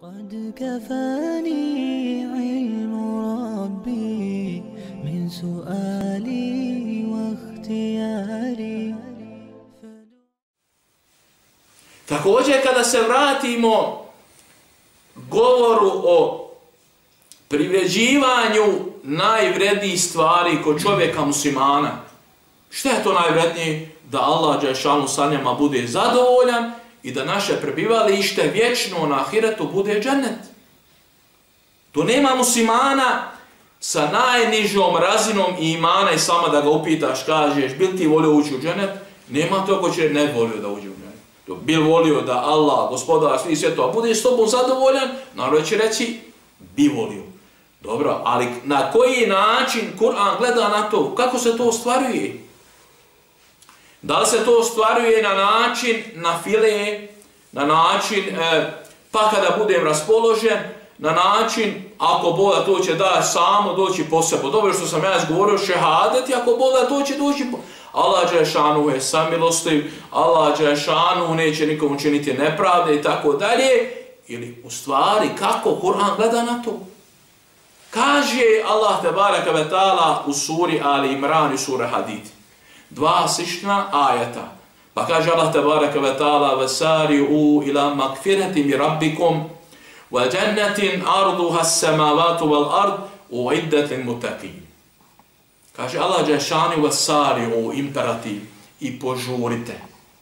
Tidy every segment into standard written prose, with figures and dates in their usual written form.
قد كفاني علم ربي من سؤالي واختياري. Također kada se vratimo govoru o privređivanju najvrednijih stvari kod čovjeka muslimana, šta je to najvrednije? Da Allah dželešanu sa njima bude zadovoljan i da naše prebivalište vječno na ahiretu bude džennet. To nema muslimana sa najnižom razinom imana i sama da ga upitaš, kažeš, bil ti volio ući u džennet? Nema to ko će ne volio da uđe u džennet. Bil volio da Allah, gospodar svih svjetova, bude s tobom zadovoljan, naravno će reći, bi volio. Dobro, ali na koji način Kur'an gleda na to? Kako se to ostvaruje? Da li se to ostvaruje na način na file, na način pa kada budem raspoložen, na način ako Boga to će da samo doći po sebi. Dobro što sam ja izgovorio šehadeti, ako Boga to će doći po... Allah dželešanu je samilostiv, Allah dželešanu neće nikom učiniti nepravde i tako dalje. Ili u stvari kako Kur'an gleda na to? Kaže Allah tebaraka ve ta'ala u suri Ali Imran i suri Hadid. Dva slična ajeta. Pa kaže Allah tebaraka ve ta'ala vesari'u ila magfirati mi rabbikum wa jannatin arduha as-samawati wal ard uiddat lil muttaqin. Kaže Allah dželešanu vesari'u imperativ i požurite.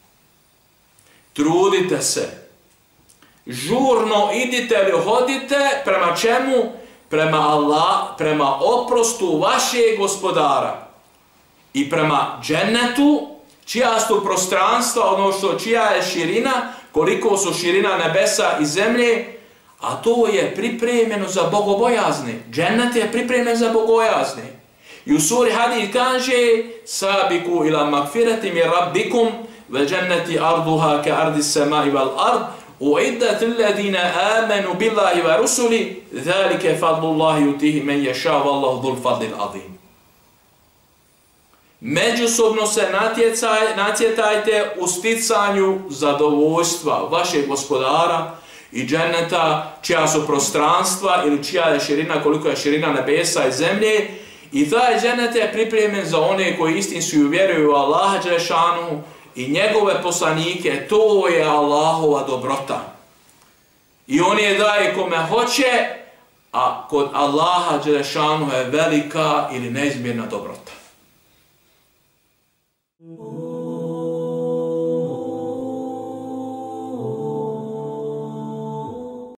Trudite se. Žurno idite ili hodite prema čemu? Prema oprostu vašeg gospodara. I prema džennetu, čija su prostranstva, odnosno čija je širina, koliko su širina nebesa i zemlje, a to je pripremljeno za bogobojazne. Džennet je pripremljen za bogobojazne. I u suri Hadid kaže sabiku ila magfirati mi rabbikum ve dženneti arduha ke ardi samai wal ard uiddat alladina amanu billahi wa rusuli zalika fadlullahi yutihi man yasha wallahu dhul fadlil azim. Međusobno se natjetajte u sticanju zadovoljstva vašeg gospodara i dženneta, čija su prostranstva ili čija je širina, koliko je širina nebesa i zemlje. I taj džennet je pripremljen za one koji istinski vjeruju u Allaha dželešanu i njegove poslanike. To je Allahova dobrota. I on je daje kome hoće, a kod Allaha dželešanu je velika ili neizmjerna dobrota.